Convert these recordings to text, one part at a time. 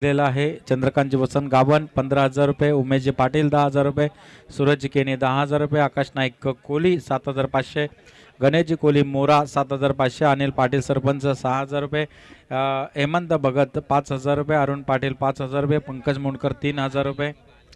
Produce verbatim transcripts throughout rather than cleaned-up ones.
दिलेला आहे। चंद्रकांतजी वसंत गावन पंधरा हजार रुपये, उमेशजी पाटील दहा हजार रुपये, सूरजजी केने दहा हजार रुपये, आकाश नाईक कोली सात हजार पाचशे, गणेशजी कोली मोरा सात हजार पाचशे, अनिल पाटील सरपंच सहा हजार रुपये, हेमंत भगत पाच हजार रुपये, अरुण पाटील पाच हजार रुपये, पंकज मुंडकर तीन हजार रुपये,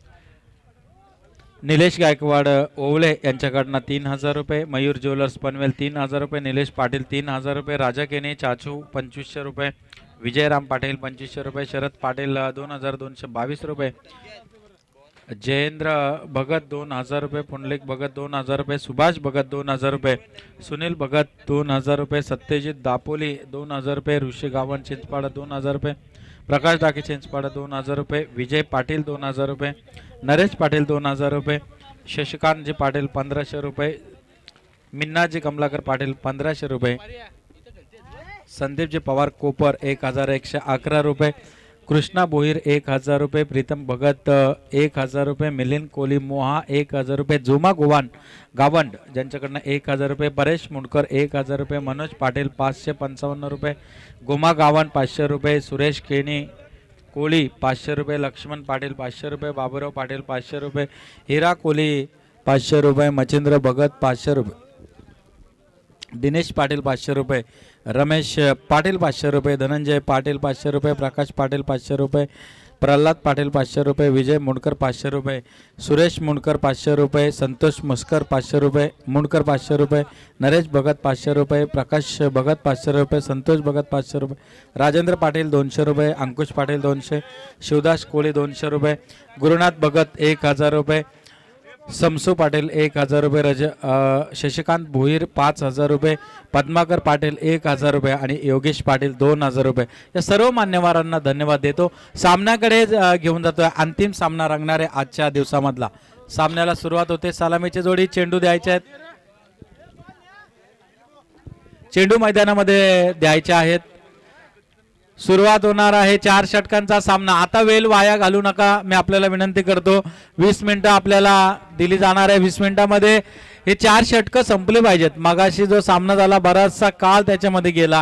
निलेश गायकवाड ओवळे यांच्याकडनं तीन हजार रुपये, मयूर ज्वेलर्स पनवेल तीन हजार रुपये, निलेश पाटील तीन हजार रुपये, राजा केने चाचू पंचवीसशे रुपये, विजयराम पाटील पंचवीसशे रुपये, शरद पाटील दोन हजार दोनशे बावीस रुपये, जयेंद्र भगत दोन हजार रुपये, पुंडलिक भगत दोन हजार रुपये, सुभाष भगत दोन हजार रुपये, सुनील भगत दोन हजार रुपये, सत्यजित दापोली दोन हजार रुपये, ऋषी गावन चिंचपाडा दोन हजार रुपये, प्रकाश डाके चिंचपाडा दोन हजार रुपये, विजय पाटील दोन हजार रुपये, नरेश पाटील दोन हजार रुपये, शशिकांतजी पाटील पंधराशे रुपये, मिन्नाजी कमलाकर पाटील पंधराशे रुपये, संदीपजी पवार कोपर एक हजार एकशे अकरा रुपये, कृष्णा भोईर एक हजार रुपये, प्रीतम भगत एक हजार रुपये, मिलिंद कोली मोहा एक हजार रुपये, झुमा गोवान गावंड ज्यांच्याकडनं एक हजार रुपये, परेश मुंडकर एक हजार रुपये, मनोज पाटील पाचशे पंचावन्न रुपये, गोमा गावन पाचशे रुपये, सुरेश केनी कोली पाचशे रुपये, लक्ष्मण पाटील पाचशे रुपये, बाबूराव पाटील पाचशे रुपये, हिरा कोली पाचशे रुपये, मच्छिंद्र भगत पाचशे रुपये, दिनेश पाटील पाचशे रुपये, रमेश पाटील पाचशे रुपये, धनंजय पाटील पाचशे रुपये, प्रकाश पाटील पाचशे रुपये, प्रल्हाद पाटील पाचशे रुपये, विजय मुंडकर पाचशे रुपये, सुरेश मुंडकर पाचशे रुपये, संतोष मुस्कर पाचशे रुपये, मुंडकर पाचशे रुपये, नरेश भगत पाचशे रुपये, प्रकाश भगत पाचशे रुपये, संतोष भगत पाचशे रुपये, राजेंद्र पाटील दोनशे रुपये, अंकुश पाटील दोनशे, शिवदास कोळी दोनशे रुपये, गुरुनाथ भगत एक हजार रुपये, समसू पाटील एक हजार रुपये, रज शशिकांत भोईर पाच हजार रुपये, पद्माकर पाटील एक हजार रुपये आणि योगेश पाटील दोन हजार रुपये या सर्व मान्यवरांना धन्यवाद देतो। सामन्याकडे घेऊन जातोय अंतिम सामना रंगणारे आजच्या दिवसामधला। सामन्याला सुरुवात होते, सलामीची जोडी, चेंडू द्यायचे आहेत, चेंडू मैदानामध्ये द्यायचे आहेत, सुरुवात होणार आहे चार षटकांचा सामना। आता वेळ वाया घालू नका, मी आपल्याला विनंती करतो, वीस मिनिटं आपल्याला दिली जाणार आहे, वीस मिनिटांमध्ये हे चार षटकं संपले पाहिजेत। मगाशी जो सामना झाला बराचसा काळ त्याच्यामध्ये गेला,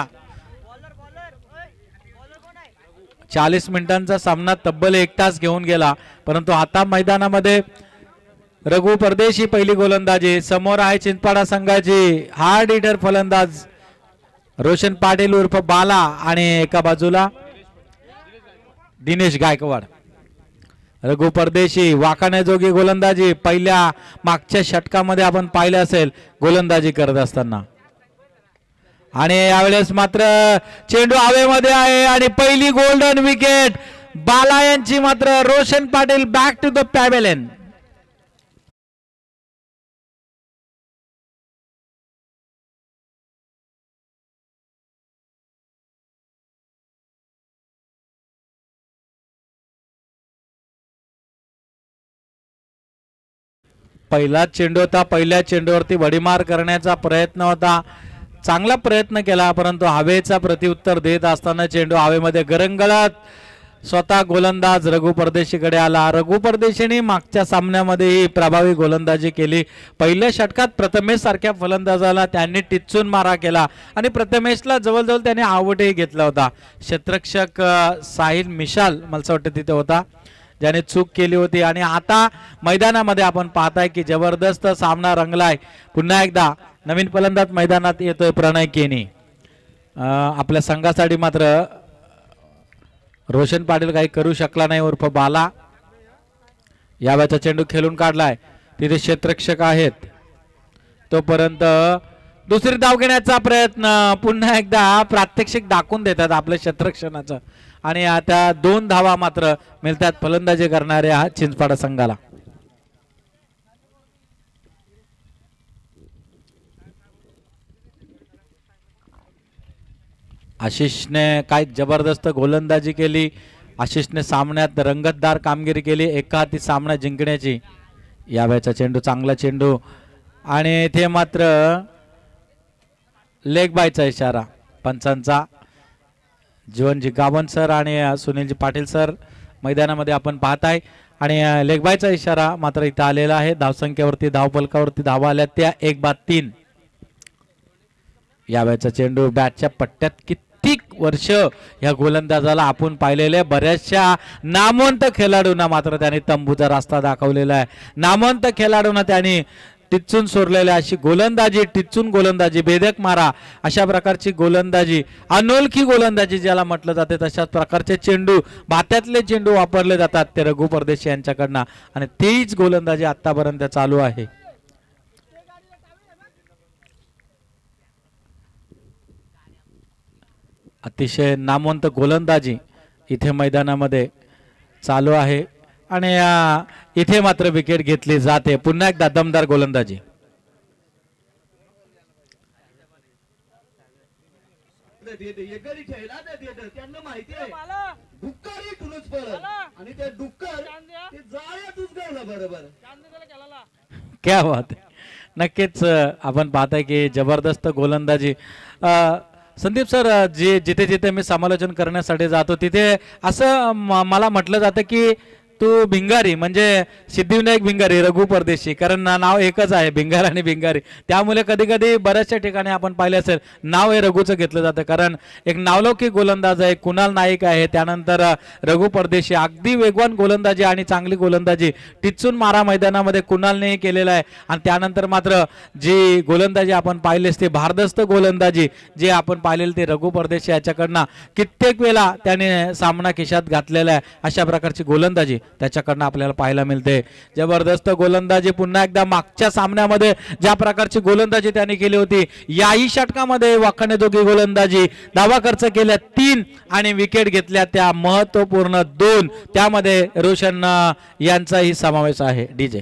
चाळीस मिनिटांचा सामना तब्बल एक तास घेऊन गेला, परंतु आता मैदानामध्ये रघु परदेशी पहिली गोलंदाजी, समोर आहे चिंचपाडा संघाची हार्ड हिटर फलंदाज रोशन पाटील उर्फ बाला आणि एका बाजूला दिनेश गायकवाड। रघु परदेशी वाखाण्याजोगी गोलंदाजी पहिल्या मागच्या षटकामध्ये आपण पाहिले असेल गोलंदाजी करत असताना, आणि यावेळेस मात्र चेंडू हवेमध्ये आहे आणि पहिली गोल्डन विकेट बाला यांची मात्र Roshan Patil back to the pavilion. पहिला चेंडू होता, पहिल्या चेंडूवरती भडीमार करण्याचा प्रयत्न होता, चांगला प्रयत्न केला, परंतु हवेचा प्रत्युत्तर देत असताना चेंडू हवेमध्ये गरंगळत स्वतः गोलंदाज रघु परदेशीकडे आला। रघु परदेशीने मागच्या सामन्यामध्ये प्रभावी गोलंदाजी केली, पहिल्या षटकात प्रथमेश सारख्या फलंदाजाला त्यांनी टिच्चून मारा केला आणि प्रथमेशला जवळजवळ त्याने आउटही घेतला होता। क्षेत्ररक्षक साहिल मिशाल मला वाटतं तिथे होता ज्याने चूक केली होती, आणि आता मैदानामध्ये आपण पाहताय की जबरदस्त सामना रंगलाय। पुन्हा एकदा नवीन फलंदाज मैदानात येतोय प्रणय केनी। आपल्या संघासाठी मात्र रोशन पाटील काही करू शकला नाही उर्फ बाला। यावेळेचा चेंडू खेळून काढलाय, तिथे क्षेत्ररक्षक आहेत, तोपर्यंत दुसरी धाव घेण्याचा प्रयत्न, पुन्हा एकदा प्रात्यक्षिक दाखवून देतात आपल्या क्षेत्ररक्षणाचं, आणि आता दोन धावा मात्र मिळतात फलंदाजी करणाऱ्या चिंचपाडा संघाला। आशिषने काय जबरदस्त गोलंदाजी केली, आशिषने सामन्यात रंगतदार कामगिरी केली, एका हाती सामना जिंकण्याची। यावेळेचा चेंडू चांगला चेंडू, आणि इथे मात्र लेग बायचा इशारा पंचांचा। जीवनजी गावन सर आणि सुनीलजी पाटील सर मैदानामध्ये आपण पाहताय, आणि लेग बायचा इशारा मात्र इथं आलेला आहे। धावसंख्येवरती धावफलकावरती धावा आल्या त्या एक बाद तीन। यावेळेचा चेंडू बॅटच्या पट्ट्यात किती वर्ष या गोलंदाजाला आपण पाहिलेले बऱ्याचशा नामवंत खेळाडूंना मात्र त्याने तंबूचा रस्ता दाखवलेला आहे. नामवंत खेळाडूंना त्यांनी टिच्चून सोडलेल्या अशी गोलंदाजी, टिच्चून गोलंदाजी, भेदक मारा अशा प्रकारची गोलंदाजी, अनोळखी गोलंदाजी ज्याला म्हटलं जाते तशाच प्रकारचे चेंडू, भात्यातले चेंडू वापरले जातात ते रघु परदेशी यांच्याकडनं आणि तीच गोलंदाजी आतापर्यंत चालू आहे. अतिशय नामवंत गोलंदाजी इथे मैदानामध्ये चालू आहे आणि इथे मात्र विकेट घेतली जाते. पुन्हा एकदा दमदार गोलंदाजी. क्या बात आहे. नक्कीच आपण पाहताय की जबरदस्त गोलंदाजी. संदीप सर, जे जिथे जिथे मी समालोचन करण्यासाठी जातो तिथे असं मला म्हटलं जातं की तू भिंगारी म्हणजे सिद्धिविनायक भिंगारी, रघु परदेशी, कारण नाव एकच आहे भिंगार आणि भिंगारी, त्यामुळे कधी कधी बऱ्याचशा ठिकाणी आपण पाहिले असेल नाव हे रघुचं घेतलं जातं. कारण एक नावलौकिक गोलंदाज आहे, कुणाल नाईक आहे, त्यानंतर रघु परदेशी, अगदी वेगवान गोलंदाजी आणि चांगली गोलंदाजी टिच्चून मारा मैदानामध्ये कुणालने केलेला आहे. आणि त्यानंतर मात्र जी गोलंदाजी आपण पाहिली असते भारदस्त गोलंदाजी जे आपण पाहिलेली ते रघु परदेशी याच्याकडनं कित्येक वेळा त्याने सामना खिशात घातलेला आहे. अशा प्रकारची गोलंदाजी त्याच्याकडनं आपल्याला पाहायला मिळते. जबरदस्त गोलंदाजी. पुन्हा एकदा मागच्या सामन्यामध्ये ज्या प्रकारची गोलंदाजी त्याने केली होती याही षटकामध्ये वाखाणेजोगी गोलंदाजी, धावा खर्च केल्या तीन आणि विकेट घेतल्या त्या महत्वपूर्ण दोन, त्यामध्ये रोशन यांचाही समावेश आहे. डीजे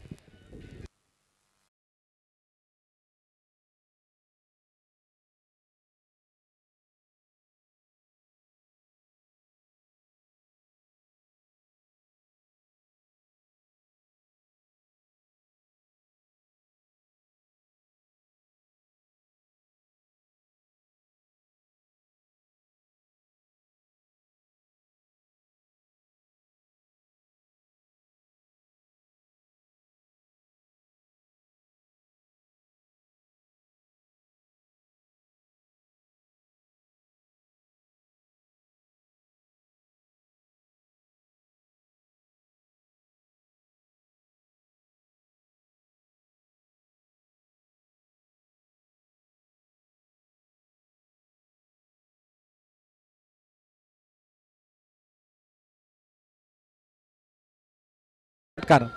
कार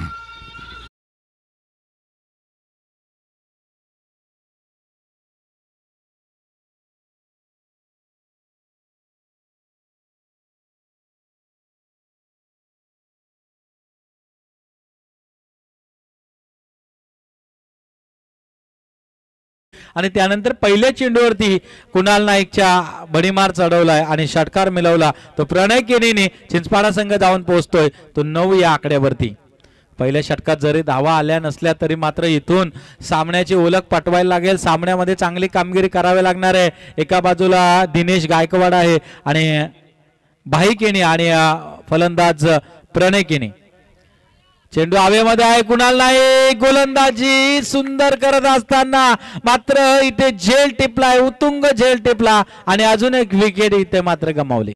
आणि त्यानंतर पहिल्या चेंडूवरती कुणाल नाईकच्या बडीमार चढवलाय आणि षटकार मिळवला. तो प्रणय केनीने चिंचपाडा संघ जाऊन पोहोचतोय तो नऊ या आकड्यावरती. पहिल्या षटकात जरी धावा आल्या नसल्या तरी मात्र इथून सामन्याची ओळख पटवायला लागेल. सामन्यामध्ये चांगली कामगिरी करावी लागणार आहे. एका बाजूला दिनेश गायकवाड आहे आणि भाई केनी आणि फलंदाज प्रणय केनी. चेंडू हवेमध्ये आहे. कुणाल नाईक गोलंदाजी सुंदर करत असताना मात्र इथे झेल टिपलाय, उत्तुंग झेल टिपला आणि अजून एक विकेट इथे मात्र गमावली.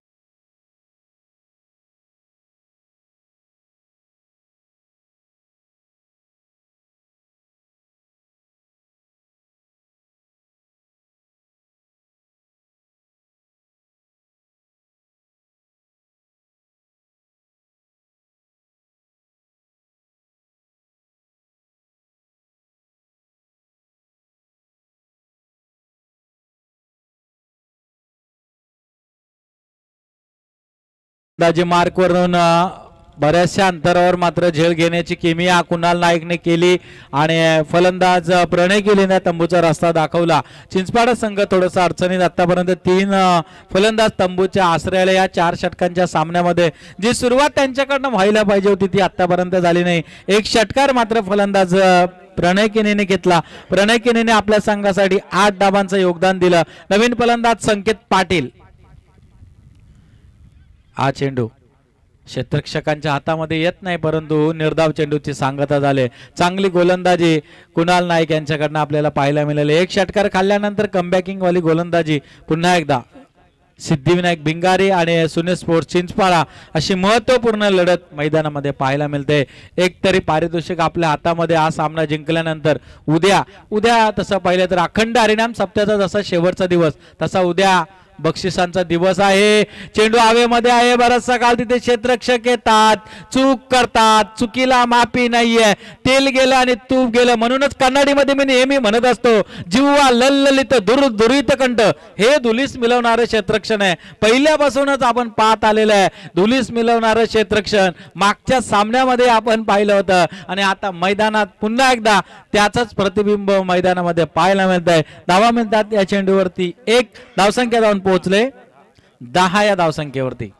दाजी मार्क वरून बऱ्याचशा अंतरावर मात्र झेल घेण्याची किमिया कुणाल नाईकने केली आणि फलंदाज प्रणय केलीने तंबूचा रस्ता दाखवला. चिंचपाडा संघ थोडंसं अडचणीत आतापर्यंत तीन फलंदाज तंबूच्या आश्रयाला या चार षटकांच्या सामन्यामध्ये जी सुरुवात त्यांच्याकडनं व्हायला पाहिजे होती ती आतापर्यंत झाली नाही. एक षटकार मात्र फलंदाज प्रणय केनीने घेतला. प्रणय केनीने आपल्या संघासाठी आठ धावांचं योगदान दिलं. नवीन फलंदाज संकेत पाटील. हा चेंडू क्षेत्ररक्षकांच्या हातामध्ये येत नाही परंतु निर्धाव चेंडूची सांगता झाले. चांगली गोलंदाजी कुणाल नाईक यांच्याकडनं आपल्याला पाहायला मिळाली. एक षटकार खाल्ल्यानंतर कमबॅकिंग वाली गोलंदाजी पुन्हा एकदा सिद्धिविनायक भिंगारी आणि सुने स्पोर्ट्स चिंचपाळा अशी महत्वपूर्ण लढत मैदानामध्ये पाहायला मिळते। एक तरी पारितोषिक आपल्या हातामध्ये हा सामना जिंकल्यानंतर उद्या उद्या तसं पाहिलं तर अखंड हरिनाम सप्त्याचा जसा शेवटचा दिवस तसा उद्या बक्षिसांचा दिवस आहे। चेंडू हवेमध्ये आहे, बराचसा काळ तिथे क्षेत्ररक्षक येतात, चूक करतात, चुकीला माफी नाहीये, तेल गेलं आणि तूप गेलं। म्हणूनच कन्नडीमध्ये मी नेहमी म्हणत असतो जीवा लललित दुर्दुरित कंठ हे धुलीस मिळवणारे क्षेत्ररक्षण आहे। पहिल्यापासूनच आपण पाहत आलेलं आहे धुलीस मिळवणारे क्षेत्ररक्षण मागच्या सामन्यामध्ये आपण पाहिलं होतं आणि आता मैदानात पुन्हा एकदा त्याचंच प्रतिबिंब मैदानामध्ये पाहायला मिळत आहे। धावा मिळतात या चेंडूवरती एक धावसंख्या जाऊन पोहोचले दहा या धावसंख्येवरती।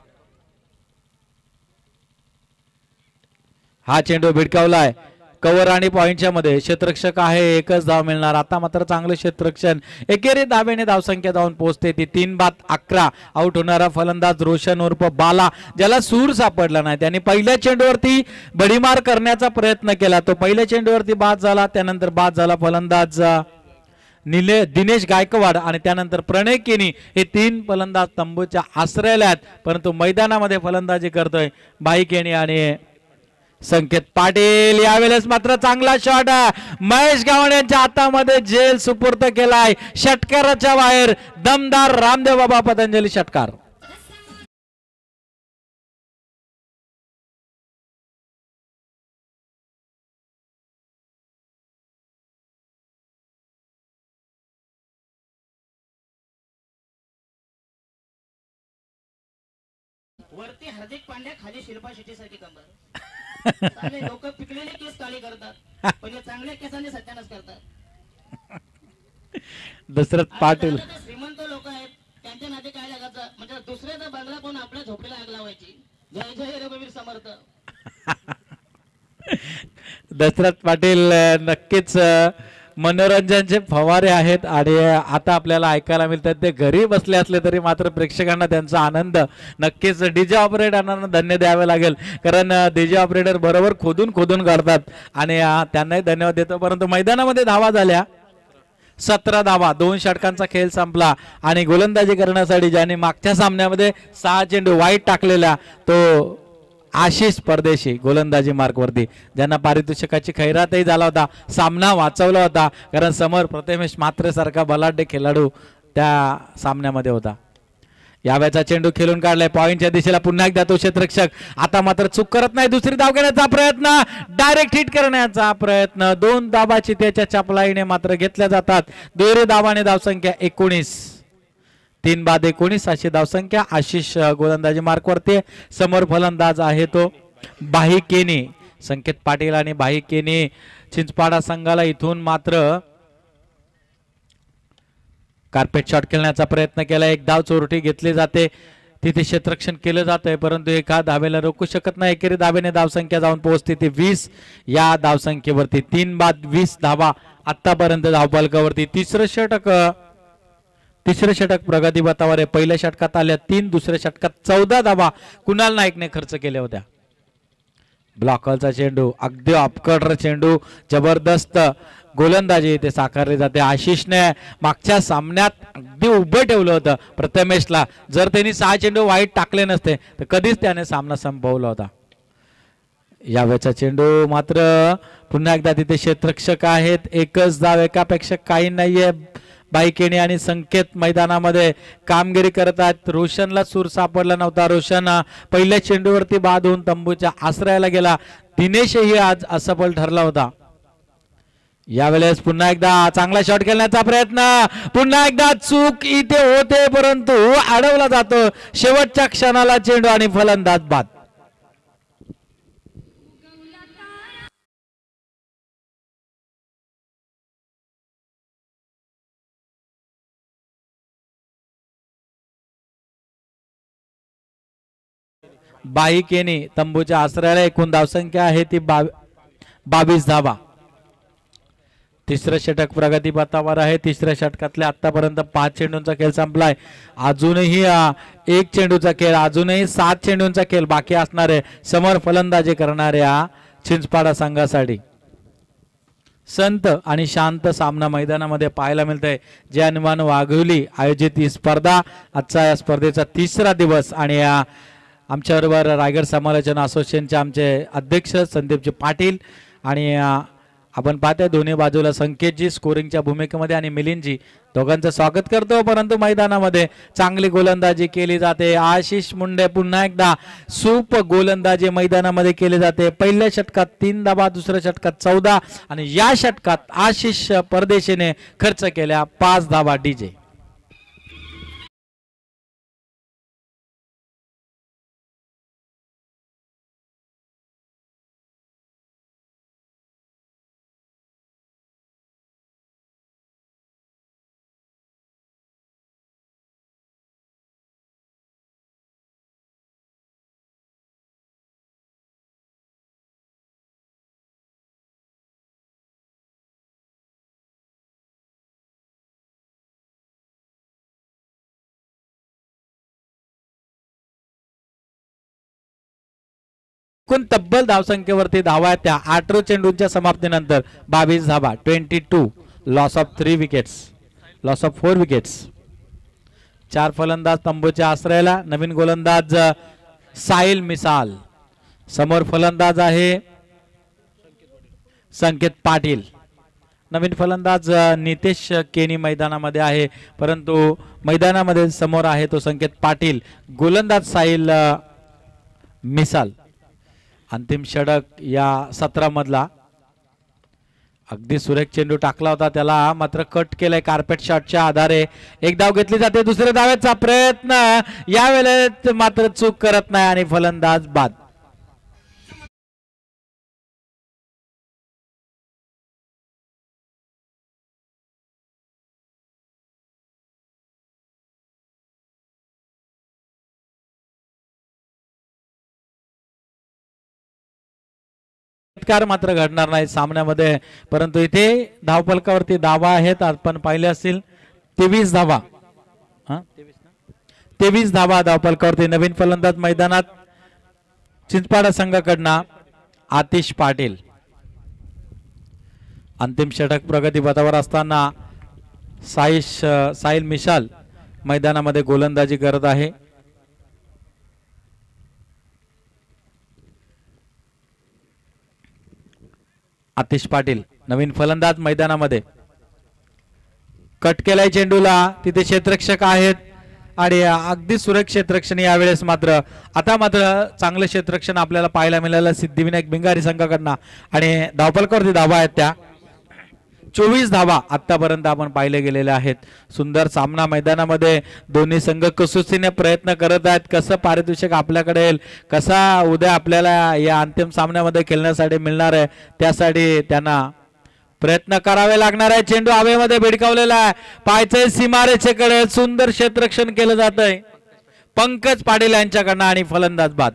हा चेंडू भिडकावलाय कव्हर आणि पॉइंटच्या मध्ये, क्षेत्ररक्षक आहे, एकच धाव मिळणार। आता मात्र चांगले क्षेत्ररक्षण, एकेरी धावेने धावसंख्या जाऊन पोहोचते ती तीन बाद अकरा। आउट होणारा फलंदाज रोशन उर्फ बाला, ज्याला सूर सापडला नाही, त्यांनी पहिल्या चेंडूवरती बडीमार करण्याचा प्रयत्न केला, तो पहिल्या चेंडूवरती बाद झाला, त्यानंतर बाद झाला फलंदाज निले दिनेश गायकवाड आणि त्यानंतर प्रणय केनी। हे तीन फलंदाज तंबूच्या आश्रयाला आहेत, परंतु मैदानामध्ये फलंदाजी करतोय बाई केनी आणि संकेत पाटील। यावेळेस मात्र चांगला शॉट महेश गावण यांच्या हातामध्ये जेल सुपूर्द केलाय, षटकाराच्या बाहेर दमदार रामदेव बाबा पतंजली षटकार। वरती हार्दिक पांड्या, खाली शिल्पा शेट्टी सारखी कंबर। चांगले लोक पिकलेले केस काळे करतात पण हे चांगल्या केसांनी सत्यानाश करतात। दशरथ पाटील श्रीमंत लोक आहेत, त्यांच्या नाते काय लागायचं म्हणजे दुसऱ्याचा बंगला पण आपल्या झोपडीला आग लावायची। जय जय रघुवीर समर्थ। दशरथ पाटील नक्कीच मनोरंजनचे फवारे आहेत आणि आता आपल्याला ऐकायला मिळतात ते घरी बसले असले तरी मात्र प्रेक्षकांना त्यांचा आनंद नक्कीच डीजे ऑपरेटरांना धन्य द्यावे लागेल, कारण डीजे ऑपरेटर बरोबर खोदून खोदून काढतात आणि त्यांनाही धन्यवाद देतो। परंतु मैदानामध्ये धावा झाल्या सतरा धावा, दोन षटकांचा खेळ संपला आणि गोलंदाजी करण्यासाठी ज्याने मागच्या सामन्यामध्ये सहा चेंडू वाईट टाकलेला तो आशिष परदेशी गोलंदाजी मार्कवरती, ज्यांना पारितोषिकाची खैरातही झाला होता, सामना वाचवला होता, कारण समोर प्रथमेश म्हात्रे सारखा बलाढ्य खेळाडू त्या सामन्यामध्ये होता। यावेळेचा चेंडू खेळून काढलाय पॉइंटच्या दिशेला, पुन्हा एकदा तो क्षेत्ररक्षक आता मात्र चूक करत नाही, दुसरी धाव घेण्याचा प्रयत्न, डायरेक्ट हिट करण्याचा प्रयत्न, दोन धाबाची त्याच्या चपलाईने मात्र घेतल्या जातात। दुहेरी धावाने धावसंख्या एकोणीस, तीन बाद एकोणीस अशी धावसंख्या। आशिष गोलंदाजी मार्कवरती, समोर फलंदाज आहे तो बाही केनी, संकेत पाटील आणि बाही केनी। चिंचपाडा संघाला इथून मात्र कार्पेट शॉट खेळण्याचा प्रयत्न केला, एक धाव चोरटी घेतली जाते, तिथे क्षेत्ररक्षण केलं जातंय परंतु एका धावेला रोखू शकत नाही। एकेरी धावेने धावसंख्या जाऊन पोहोचते ती वीस या धावसंख्येवरती, तीन बाद वीस धावा आतापर्यंत धावफलकावरती। तिसरं षटक तिसरे षटक प्रगती बतावर आहे, पहिल्या षटकात आल्या तीन, दुसऱ्या षटकात चौदा धावा कुणाल नाईकने खर्च केल्या होत्या। ब्लॉकरचा चेंडू, अगदी अपकट चेंडू, जबरदस्त गोलंदाजी इथे साकारली जाते। आशिषने मागच्या सामन्यात अगदी उभं ठेवलं होतं प्रथमेशला, जर त्यांनी सहा चेंडू वाईट टाकले नसते तर कधीच त्याने सामना संपवला होता। यावेळेचा चेंडू मात्र पुन्हा एकदा तिथे क्षेत्ररक्षक आहेत, एकच धाव, एकापेक्षा काही नाहीये। बाईकेने आणि संकेत मैदानामध्ये कामगिरी करत आहेत। रोशनला सूर सापडला नव्हता, रोशन पहिल्या चेंडूवरती बाद होऊन तंबूच्या आश्रयाला गेला, दिनेशही आज असफल ठरला होता। यावेळेस पुन्हा एकदा चांगला शॉट खेळण्याचा प्रयत्न, पुन्हा एकदा चूक इथे होते परंतु अडवला जातो शेवटच्या क्षणाला चेंडू आणि फलंदाज बाद। बाई केनी तंबूच्या आश्रयाला एकूण धावसंख्या आहे ती बावीस धावा। तिसरं षटक प्रगती पथावर आहे, तिसऱ्या षटकातल्या आतापर्यंत पाच चेंडूंचा खेळ संपलाय, अजूनही एक चेंडूचा खेळ, अजूनही सात चेंडूंचा खेळ बाकी असणार आहे समोर फलंदाजी करणाऱ्या चिंचपाडा संघासाठी। संत आणि शांत सामना मैदानामध्ये पाहायला मिळतंय. जे हनुमान वाघोली आयोजित ही स्पर्धा, आजचा या स्पर्धेचा तिसरा दिवस. आणि या आमच्याबरोबर रायगड समालोचन असोसिएशनचे आमचे अध्यक्ष संदीपजी पाटील आणि आपण पाहतोय दोन्ही बाजूला संकेतजी स्कोरिंगच्या भूमिकेमध्ये आणि मिलिंदजी दोघांचं स्वागत करतो. परंतु मैदानामध्ये चांगली गोलंदाजी केली जाते. आशिष मुंडे पुन्हा एकदा सूप गोलंदाजी मैदानामध्ये केली जाते. पहिल्या षटकात तीन धावा, दुसऱ्या षटकात चौदा आणि या षटकात आशिष परदेशीने खर्च केल्या पाच धावा. डीजे एकूण तब्बल धावसंख्येवरती धावा आहेत त्या अठरा चेंडूंच्या समाप्तीनंतर बावीस धावा. Twenty two loss of three wickets, loss of four wickets. चार फलंदाज तंबूच्या आश्रयाला. नवीन गोलंदाज साहिल मिसाल, समोर फलंदाज आहे संकेत पाटील. नवीन फलंदाज नितेश केनी मैदानामध्ये आहे, परंतु मैदानामध्ये समोर आहे तो संकेत पाटील. गोलंदाज साहिल मिसाल. अंतिम षटक या सतरा मधला. अगदी सुरेख चेंडू टाकला होता त्याला, मात्र कट केलाय कार्पेट शॉटच्या आधारे. एक धाव घेतली जाते. दुसऱ्या धावेचा प्रयत्न या वेळेत मात्र चूक करत नाही आणि फलंदाज बाद. मात्र घडणार नाही सामन्यामध्ये, परंतु इथे धावफलकावरती धावा आहेत. आपण पाहिले असतील तेवीस धावा. तेवीस धावा धावफलकावरती. नवीन फलंदाज मैदानात चिंचपाडा संघाकडनं आतिश पाटील. अंतिम षटक प्रगती पथावर असताना साईश साहिल मिसाल मैदानामध्ये गोलंदाजी करत आहे. आतिश पाटील नवीन फलंदाज मैदानामध्ये. कट केलाय चेंडूला, तिथे क्षेत्ररक्षक आहेत आणि अगदी सुरक्षित क्षेत्ररक्षण यावेळेस. मात्र आता मात्र चांगलं क्षेत्ररक्षण आपल्याला पाहायला मिळालं सिद्धिविनायक भिंगारी संघाकडनं आणि धावफलकावरती धावा आहेत त्या चोवीस धावा आतापर्यंत आपण पाहिले गेलेले आहेत. सुंदर सामना मैदानामध्ये. दोन्ही संघ कसोशीने प्रयत्न करत आहेत. कसं पारितोषिक आपल्याकडे येईल, कसा उद्या आपल्याला या अंतिम सामन्यामध्ये खेळण्यासाठी मिळणार आहे, त्यासाठी त्यांना प्रयत्न करावे लागणार आहे. चेंडू हवेमध्ये भिडकावलेला आहे. पायचे सीमारेषेकडे सुंदर क्षेत्ररक्षण केलं जात आहे पंकज पाटील यांच्याकडनं आणि फलंदाज बाद.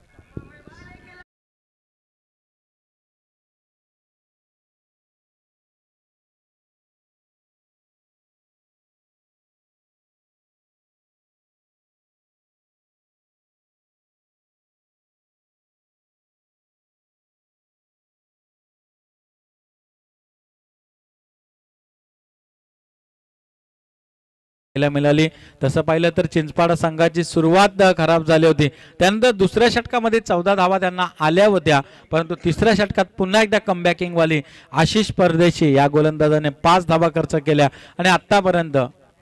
मिळाली. तसं पाहिलं तर चिंचपाडा संघाची सुरुवात खराब झाली होती. त्यानंतर दुसऱ्या षटकामध्ये चौदा धावा त्यांना आल्या होत्या, परंतु तिसऱ्या षटकात पुन्हा एकदा कमबॅकिंग वाली आशिष परदेशी या गोलंदाजाने पाच धावा खर्च केल्या आणि आतापर्यंत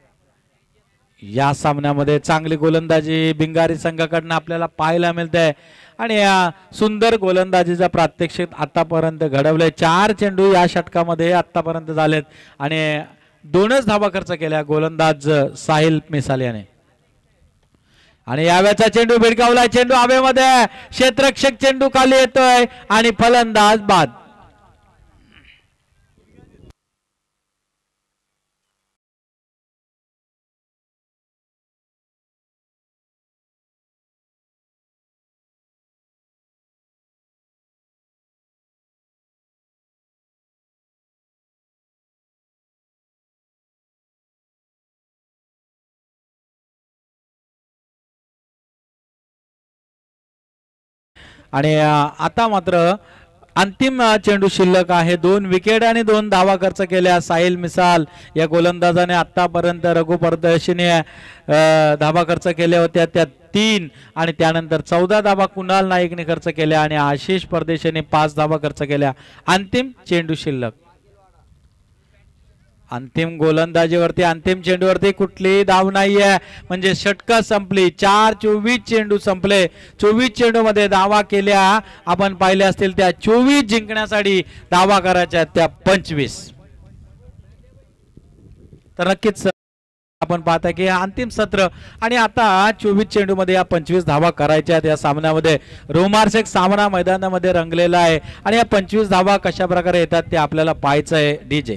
या सामन्यामध्ये चांगली गोलंदाजी भिंगारी संघाकडनं आपल्याला पाहायला मिळते आणि या सुंदर गोलंदाजीचा प्रात्यक्षिक आतापर्यंत घडवले. चार चेंडू या षटकामध्ये आतापर्यंत झालेत आणि दोनच धावा खर्च केल्या गोलंदाज साहिल मिसाल याने. आणि यावेळेचा चेंडू भिडकावलाय. चेंडू हवेमध्ये, क्षेत्ररक्षक चेंडू खाली येतोय आणि फलंदाज बाद. आणि आता मात्र अंतिम अ, चेंडू शिल्लक आहे. दोन विकेट आणि दोन धावा खर्च केल्या साहिल मिसाल या गोलंदाजाने. आतापर्यंत रघु परदेशीने अ, धावा खर्च केल्या होत्या त्या तीन आणि त्यानंतर चौदा धावा कुणाल नाईकने खर्च केल्या आणि आशिष परदेशीने पाच धावा खर्च केल्या. अंतिम चेंडू शिल्लक. अंतिम गोलंदाजीवरती अंतिम चेंडूवरती कुठलीही धाव नाहीये म्हणजे षटकं संपली. चार चोवीस चेंडू संपले. चोवीस चेंडू मध्ये धावा केल्या आपण पाहिल्या असतील त्या चोवीस जिंकण्यासाठी धावा करायच्या त्या पंचवीस. तर नक्कीच आपण पाहता की अंतिम सत्र आणि आता चोवीस चेंडू मध्ये या पंचवीस धावा करायच्या या सामन्यामध्ये रोमांचक सामना मैदानामध्ये रंगलेला आहे आणि या पंचवीस धावा कशा प्रकारे येतात ते आपल्याला पाहायचं आहे. डीजे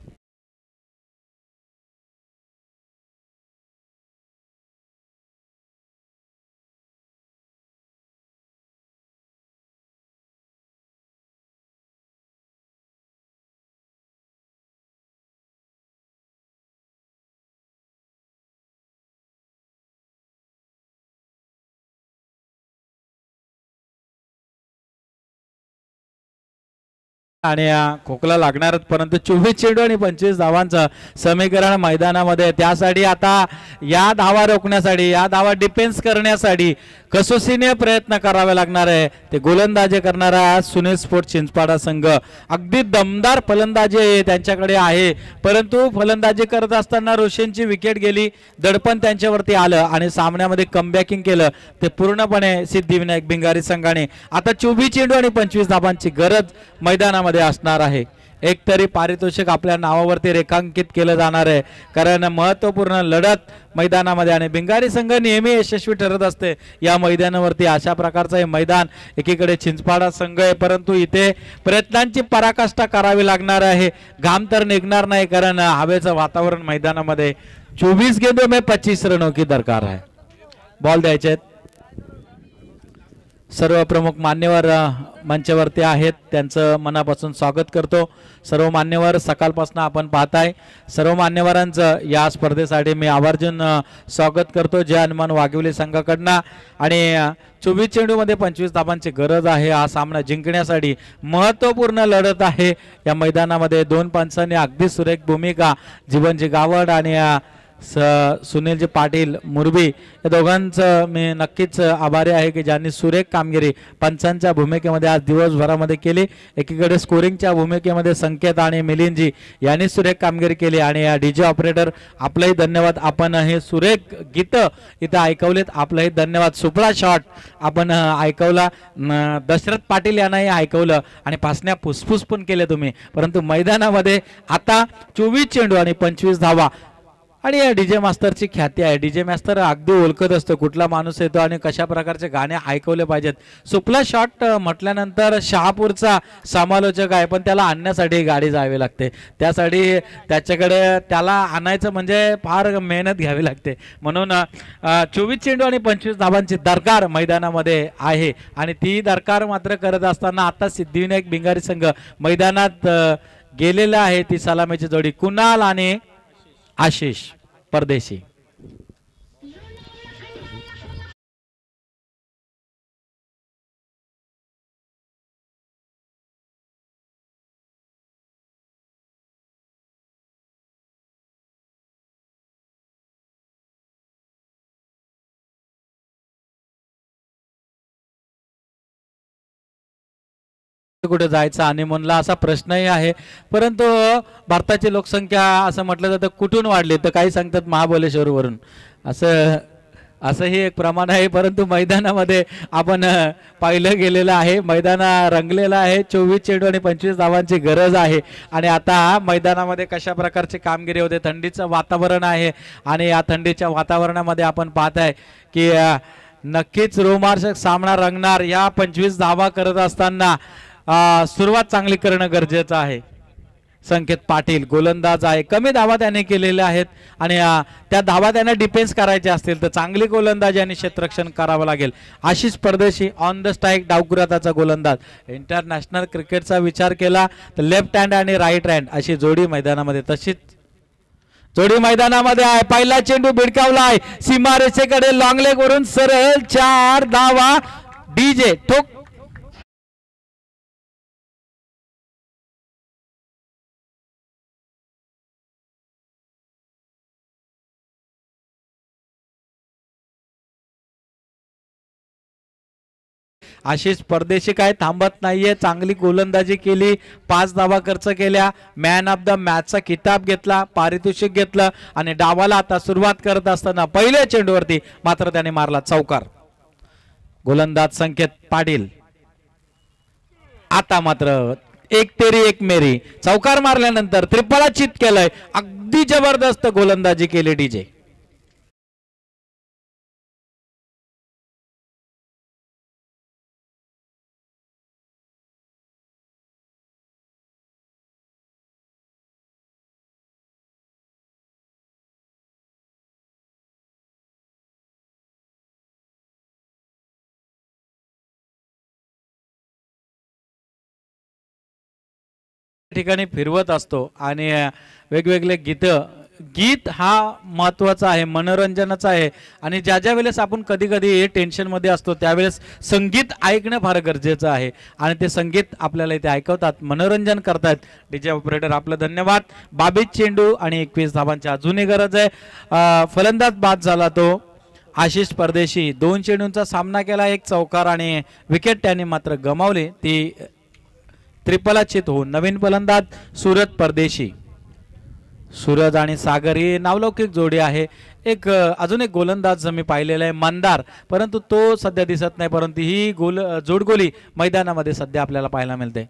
आणि खोकला लागणारच परंतु चोवीस चेंडू आणि पंचवीस धावांचं समीकरण मैदानामध्ये. त्यासाठी आता या धावा रोखण्यासाठी या धावा डिफेन्स करण्यासाठी कसोशीने प्रयत्न करावे लागणार आहे. ते गोलंदाजी करणारा सुनील स्पोर्ट चिंचपाडा संघ अगदी दमदार फलंदाजी त्यांच्याकडे आहे परंतु फलंदाजी करत असताना रोशनची विकेट गेली. दडपण त्यांच्यावरती आलं आणि सामन्यामध्ये कमबॅकिंग केलं ते पूर्णपणे सिद्धिविनायक भिंगारी संघाने. आता चोवीस चेंडू आणि पंचवीस धावांची गरज मैदानामध्ये असणार आहे. एक तरी पारितोषिक आपल्या नावावरती रेखांकित केलं जाणार आहे कारण महत्वपूर्ण लढत मैदानामध्ये आणि भिंगारी संघ नेहमी यशस्वी ठरत असते या मैदानावरती. अशा प्रकारचं हे मैदान एकीकडे चिंचपाडा संघ आहे परंतु इथे प्रयत्नांची पराकाष्ठा करावी लागणार आहे. घाम तर निघणार नाही कारण हवेचं वातावरण मैदानामध्ये. चोवीस गेंदों में पच्चीस रनों की दरकार आहे. बॉल द्यायचे सर्व प्रमुख मान्यवर मंचावरती आहेत त्यांचं मनापासून स्वागत करतो. सर्व मान्यवर सकाळपासून आपण पाहताय सर्व मान्यवरांचं या स्पर्धेसाठी मी आवर्जून स्वागत करतो जय हनुमान वाघिवली संघाकडनं. आणि चोवीस चेंडू मध्ये पंचवीस धावांची गरज आहे. हा सामना जिंकण्यासाठी महत्वपूर्ण लढत आहे या मैदानामध्ये. दोन पंचांनी अगदी सुरेख भूमिका जीवनजी गावड आणि स सुनीलजी पाटील मुरबी या दोघांचं मी नक्कीच आभारी आहे की ज्यांनी सुरेख कामगिरी पंचांच्या भूमिकेमध्ये आज दिवसभरामध्ये केली. एकीकडे स्कोरिंगच्या भूमिकेमध्ये संकेत आणि मिलिंदजी यांनी सुरेख कामगिरी केली आणि या डीजे ऑपरेटर आपलाही धन्यवाद. आपण हे सुरेख गीत इथं ऐकवलेत आपलाही धन्यवाद. सुपळा शॉट आपण ऐकवला. दशरथ पाटील यांनाही ऐकवलं आणि पासण्या फुसफुस पण केले तुम्ही परंतु मैदानामध्ये आता चोवीस चेंडू आणि पंचवीस धावा आणि या डीजे मास्टरची ख्याती आहे. डीजे मास्टर अगदी ओळखत असतो कुठला माणूस येतो आणि कशा प्रकारचे गाणे ऐकवले पाहिजेत. सुपला शॉट म्हटल्यानंतर शहापूरचा समालोचक आहे पण त्याला आणण्यासाठी गाडी जावी लागते. त्यासाठी त्याच्याकडे त्याला आणायचं म्हणजे फार मेहनत घ्यावी लागते. म्हणून चोवीस चेंडू आणि पंचवीस धावांची दरकार मैदानामध्ये आहे आणि ती दरकार मात्र करत असताना आता सिद्धिविनायक भिंगारी संघ मैदानात गेलेला आहे. ती सलामीची जोडी कुणाल आणि आशिष परदेशी. कुठे जायचं आणि म्हणला असा प्रश्नही आहे परंतु भारताची लोकसंख्या असं म्हटलं जातं कुठून वाढली तर काही सांगतात महाबळेश्वरवरून असं असंही एक प्रमाण आहे परंतु मैदानामध्ये आपण पाहिलं गेलेलं आहे. मैदान रंगलेलं आहे. चोवीस चेंडू आणि पंचवीस धावांची गरज आहे आणि आता मैदानामध्ये कशा प्रकारची कामगिरी होते. थंडीचं वातावरण आहे आणि या थंडीच्या वातावरणामध्ये आपण पाहताय की नक्कीच रोमांचक सामना रंगणार. या पंचवीस धावा करत असताना सुरुवात चांगली करणं गरजेचं आहे. संकेत पाटील गोलंदाज आहे. कमी धावा त्याने केलेल्या आहेत आणि त्या धावा त्यांना डिफेन्स करायचे असतील तर चांगली गोलंदाजी आणि क्षेत्ररक्षण करावं लागेल. आशिष परदेशी ऑन द स्ट्राईक डावकुराताचा गोलंदाज. इंटरनॅशनल क्रिकेटचा विचार केला तर लेफ्ट हँड आणि राईट हँड अशी जोडी मैदानामध्ये तशीच जोडी मैदानामध्ये आहे. पहिला चेंडू भिडकावलाय सीमारेषेकडे लॉंग लेग वरून सरळ चार धावा. डीजे ठोक आशिष परदेशी काय थांबत नाहीये, चांगली गोलंदाजी केली, पाच धावा खर्च केल्या, मॅन ऑफ द मॅचचा किताब घेतला, पारितोषिक घेतलं आणि डावाला आता सुरुवात करत असताना पहिल्या चेंडूवरती मात्र त्याने मारला चौकार. गोलंदाज संकेत पाटील आता मात्र एक तेरी एक मेरी, चौकार मारल्यानंतर त्रिफळा चित केलंय, अगदी जबरदस्त गोलंदाजी केली डीजे. ठिकाणी फिरवत असतो आणि वेगवेगळे गीत गीत हा महत्वाचा आहे, मनोरंजनाचा आहे आणि ज्या ज्या वेळेस आपण कधी कधी टेन्शन मध्ये असतो त्यावेळेस संगीत ऐकणं फार गरजेचं आहे आणि ते संगीत आपल्याला इथे ऐकवतात, मनोरंजन करतात. डीजे ऑपरेटर आपलं धन्यवाद. बावीस चेंडू आणि एकवीस धावांची अजूनही गरज आहे. फलंदाज बाद झाला तो आशिष परदेशी, दोन चेंडूंचा सामना केला, एक चौकार आणि विकेट त्याने मात्र गमावली, ती त्रिफलाचित होऊन. नवीन फलंदाज सूरज परदेशी. सूरज आणि सागर ही नावलौकिक जोडी आहे. एक अजून एक गोलंदाज मी पाहिलेला आहे मंदार, परंतु तो सध्या दिसत नाही, परंतु ही गोल जोडगोली मैदानामध्ये सध्या आपल्याला पाहायला मिळते.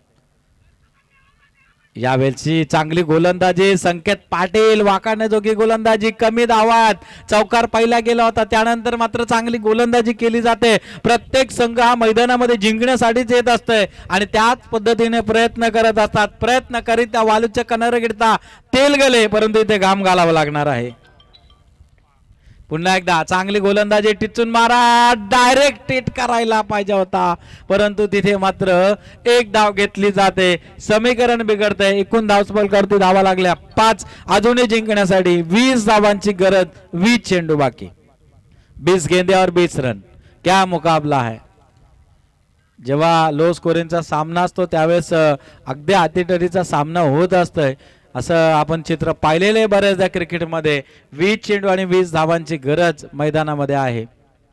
यावेळची चांगली गोलंदाजी संकेत पाटील, वाकाण्याजोगी गोलंदाजी, कमी धावात चौकार पहिला गेला होता, त्यानंतर मात्र चांगली गोलंदाजी केली जाते. प्रत्येक संघ हा मैदानामध्ये जिंकण्यासाठीच येत असतंय आणि त्याच पद्धतीने प्रयत्न करत असतात. प्रयत्न करीत त्या वालूच्या कणर गिरता तेल गेले, परंतु इथे घाम घालावं लागणार आहे. पुन्हा एकदा चांगली गोलंदाजी, टिचून मारा, डायरेक्ट हिट करायला पाहिजे होता, परंतु तिथे मात्र एक धाव घेतली जाते. समीकरण बिघडते. एकूण धावसफलकावरती धावा लागल्या पाच. अजूनही जिंकण्यासाठी वीस धावांची गरज, वीस चेंडू बाकी, बीस गेंदे और बीस रन. क्या मुकाबला है. जेव्हा लो स्कोरिंगचा सामना असतो त्यावेळेस अगदी अतिटरीचा सामना होत असतोय, असं आपण चित्र पाहिलेलं आहे बऱ्याचदा क्रिकेटमध्ये. वीस चेंडू आणि वीस धावांची गरज मैदानामध्ये आहे.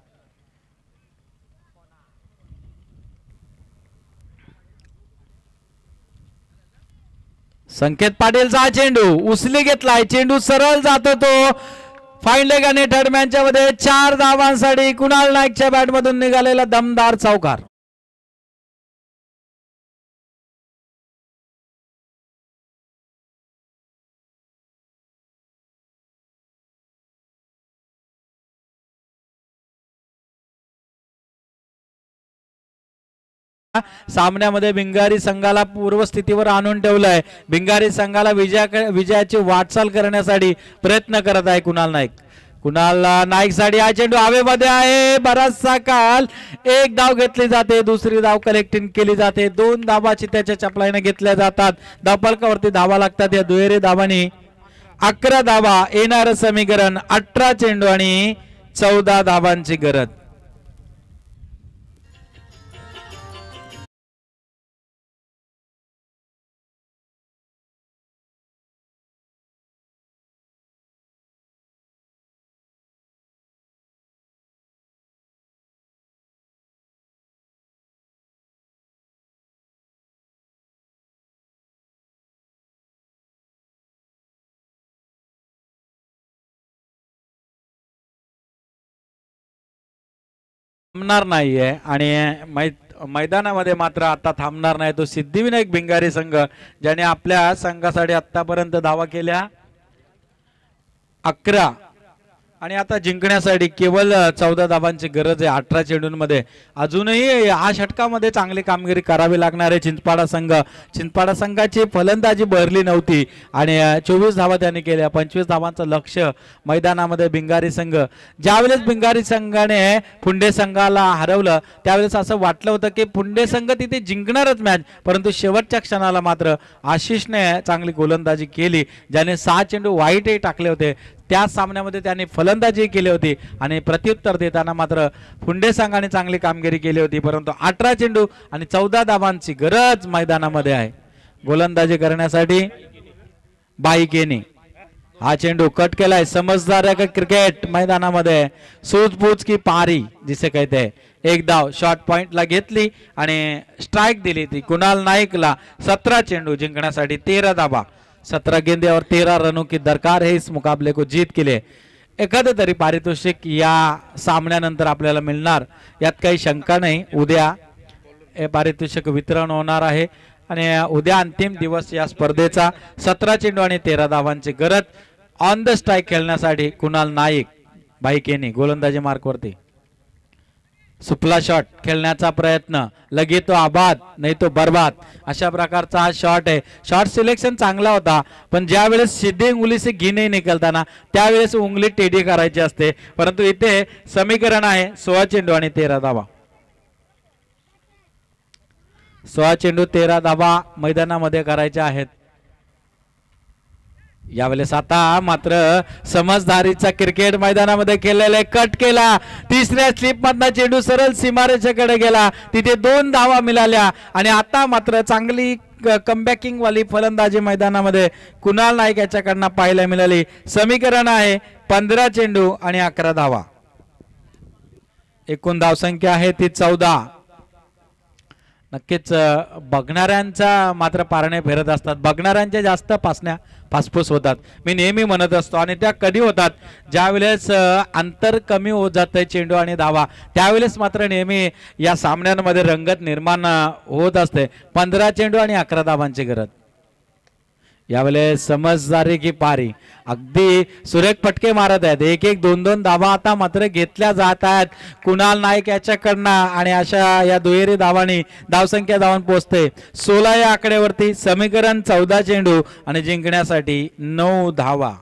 संकेत पाटीलचा चेंडू उचली घेतलाय, चेंडू सरळ जातो तो फाईन लेग आणि थर्डमॅनच्या मध्ये. चार धावांसाठी कुणाल नाईकच्या बॅट मधून निघालेला दमदार चौकार. सामन्यामध्ये भिंगारी संघाला पूर्वस्थितीवर आणून ठेवलंय. भिंगारी संघाला विजया विजयाची वाटचाल करण्यासाठी प्रयत्न करत आहे कुणाल नाईक. कुणाल नाईक साठी हा चेंडू हवेमध्ये आहे, बराचसा काल एक धाव घेतली जाते, दुसरी धाव कलेक्टिंग केली जाते, दोन धावा चित्याच्या चपलाईने घेतल्या जातात, धावफलकावरती धावा लागतात. या दुहेरी धावांनी अकरा धावा येणार. समीकरण अठरा चेंडू आणि चौदा धावांची गरज. थांबणार नाहीये आणि मै मैदानामध्ये मात्र आता थांबणार नाही तो सिद्धिविनायक भिंगारी संघ, ज्याने आपल्या संघासाठी आतापर्यंत धावा केल्या अकरा आणि आता जिंकण्यासाठी केवळ चौदा धावांची गरज आहे अठरा चेंडूंमध्ये. अजूनही या षटकामध्ये चांगली कामगिरी करावी लागणार आहे चिंचपाडा संघ. चिंचपाडा संघाची फलंदाजी भरली नव्हती आणि चोवीस धावा त्यांनी केल्या. पंचवीस धावांचं लक्ष मैदानामध्ये भिंगारी संघ. ज्यावेळेस भिंगारी संघाने पुंडे संघाला हरवलं त्यावेळेस असं वाटलं होतं की पुंडे संघ तिथे जिंकणारच मॅच, परंतु शेवटच्या क्षणाला मात्र आशिषने चांगली गोलंदाजी केली, ज्याने सहा चेंडू वाईटही टाकले होते. त्या सामन्यामध्ये त्यांनी फलंदाजी केली होती आणि प्रत्युत्तर देताना मात्र पुंडे संघाने चांगली कामगिरी केली होती, परंतु अठरा चेंडू आणि चौदा धावांची गरज मैदानामध्ये आहे. गोलंदाजी करण्यासाठी बाईकेने हा चेंडू कट केलाय. समजदार क्रिकेट मैदानामध्ये सूझबूझ की पारी जिसे कहते हैं, एक धाव शॉर्ट पॉइंटला घेतली आणि स्ट्राईक दिली ती कुणाल नाईकला. सत्रह चेंडू जिंकण्यासाठी तेरह धावा, सत्रह गेंदे और तेरह रनों की दरकार है इस मुकाबले को जीत के लिए. एखादं तरी पारितोषिक या सामन्यानंतर आपल्याला मिळणार यात काही शंका नाही. उद्या हे पारितोषिक वितरण होणार आहे आणि उद्या अंतिम दिवस या स्पर्धेचा. सतरा चेंडू आणि तेरा धावांची गरज. ऑन द स्ट्राईक खेळण्यासाठी कुणाल नाईक बाईकेनी गोलंदाजी मार्कवरती. सुपला शॉट खेळण्याचा प्रयत्न, लगे तो आबाद नाही तो बर्बाद, अशा प्रकारचा हा शॉट आहे. शॉट सिलेक्शन चांगला होता पण ज्या वेळेस सीधे उंगली से घी नाही निकलताना त्यावेळेस उंगली टेढी करायची असते. परंतु इथे समीकरण आहे सोळा चेंडू आणि तेरा धावा. सोळा चेंडू तेरा धावा मैदानामध्ये करायच्या आहेत. यावेळेस आता मात्र समजदारीचा क्रिकेट मैदानामध्ये केलेला कट केला. तिसऱ्या स्लिप मधला चेंडू सरळ सीमारेषेकडे गेला, तिथे दोन धावा मिळाल्या आणि आता मात्र चांगली कमबॅकिंग वाली फलंदाजी मैदानामध्ये कुणाल नाईक याच्याकडनं पाहायला मिळाली. समीकरण आहे पंधरा चेंडू आणि अकरा धावा. एकूण धावसंख्या आहे ती चौदा. नक्कीच बघणाऱ्यांचा मात्र पारणे फेरत असतात, बघणाऱ्यांच्या जास्त पासण्या फासफूस होतात. मी नेहमी म्हणत असतो आणि त्या कधी होतात ज्या वेळेस अंतर कमी होत जातं चेंडू आणि धावा, त्यावेळेस मात्र नेहमी या सामन्यांमध्ये रंगत निर्माण होत असते. पंधरा चेंडू आणि अकरा धावांची गरज. यावेळेस समजदारी की पारी, अगदी सुरेख फटके मारत आहेत. एक एक दोन दोन धावा आता मात्र घेतल्या जात आहेत कुणाल नाईक याच्याकडनं आणि अशा या दुहेरी धावांनी धावसंख्या धावून पोहोचते सोळा या आकड्यावरती. समीकरण चौदा चेंडू आणि जिंकण्यासाठी नऊ धावा.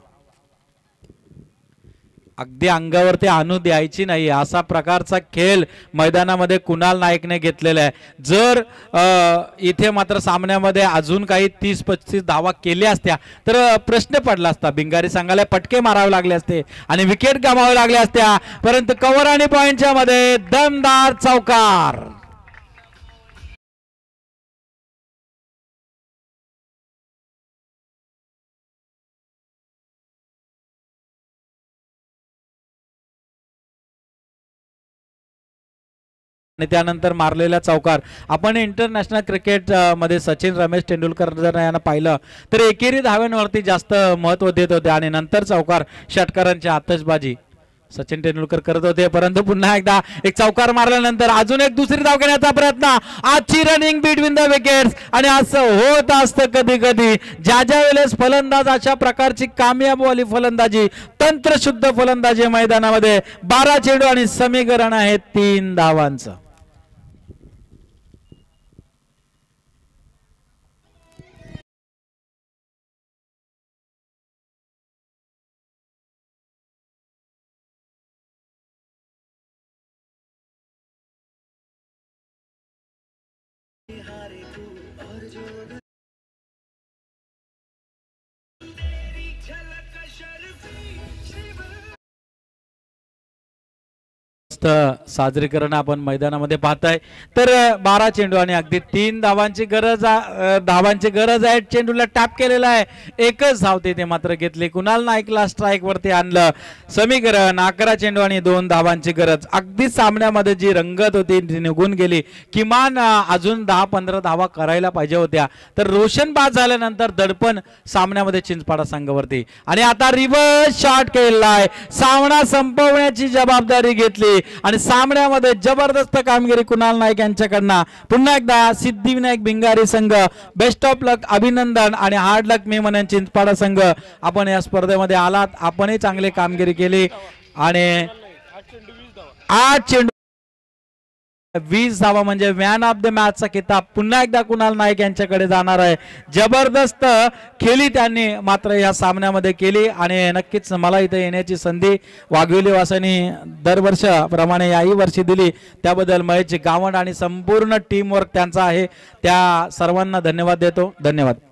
अगदी अंगावरती आणू द्यायची नाही असा प्रकारचा खेळ मैदानामध्ये कुणाल नाईकने घेतलेला आहे. जर इथे मात्र सामन्यामध्ये अजून काही तीस पस्तीस धावा केल्या असत्या तर प्रश्न पडला असता. भिंगारी संघाला पटके मारावे लागले असते आणि विकेट गमावे लागले असत्या. परंतु कव्हर आणि पॉइंटच्या मध्ये दमदार चौकार. आणि त्यानंतर मारलेला चौकार. आपण इंटरनॅशनल क्रिकेट मध्ये सचिन रमेश तेंडुलकर जर यांना पाहिलं तर एकेरी धाव्यांवरती जास्त महत्व देत होते आणि नंतर चौकार षटकारांची आतषबाजी सचिन तेंडुलकर करत होते. परंतु पुन्हा एकदा एक चौकार मारल्यानंतर अजून एक दुसरी धाव घेण्याचा प्रयत्न. आजची रनिंग बिटवीन द विकेट्स आणि असं होत असतं कधी कधी ज्या ज्या वेळेस फलंदाज अशा प्रकारची कामयाब वाली फलंदाजी तंत्रशुद्ध फलंदाजी मैदानामध्ये. बारा चेंडू आणि समीकरण आहे तीन धावांचं. साजरीकरण आपण मैदानामध्ये पाहताय तर बारा चेंडू आणि अगदी तीन धावांची गरज धावांची गरज आहे. चेंडूला टॅप केलेला आहे, एकच धाव ते मात्र घेतली. कुणाल नाईकला स्ट्राईक वरती आणलं. समीकरण अकरा चेंडू आणि दोन धावांची गरज. अगदी सामन्यामध्ये जी रंगत होती ती निघून गेली. किमान अजून दहा पंधरा धावा करायला पाहिजे होत्या. तर रोशन बाद झाल्यानंतर दडपण सामन्यामध्ये चिंचपाडा संघावरती आणि आता रिव्हर्स शॉट केलाय. सामना संपवण्याची जबाबदारी घेतली आणि सामन्यामध्ये जबरदस्त कामगिरी कुणाल नाईक यांच्याकडनं. पुन्हा एकदा सिद्धिविनायक भिंगारी संघ बेस्ट ऑफ लक, अभिनंदन आणि हार्ड लक मी म्हणेन. चिंचपाडा संघ आपण या स्पर्धेमध्ये आलात, आपणही चांगली कामगिरी केली आणि आठ चेंडू वीस धावा म्हणजे मॅन ऑफ द मॅचचा किताब पुन्हा एकदा कुणाल नाईक यांच्याकडे जाणार आहे. जबरदस्त खेळी त्यांनी मात्र या सामन्यामध्ये केली आणि नक्कीच मला इथे येण्याची संधी वाघवेली वासांनी दरवर्षाप्रमाणे याही वर्षी दिली त्याबद्दल महेश गावंड आणि संपूर्ण टीमवर्क त्यांचा आहे. त्या सर्वांना धन्यवाद देतो. धन्यवाद.